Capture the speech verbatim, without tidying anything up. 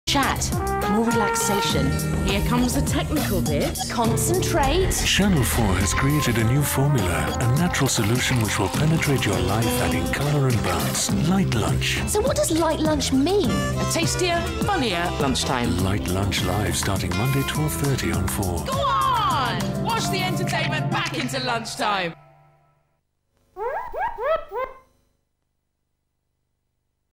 Chat, more relaxation. Here comes the technical bit. Concentrate. Channel four has created a new formula, a natural solution which will penetrate your life, adding colour and bounce. Light lunch. So what does light lunch mean? A tastier, funnier lunchtime. Light lunch live starting Monday twelve thirty on four. Go on! Wash the entertainment back into lunchtime.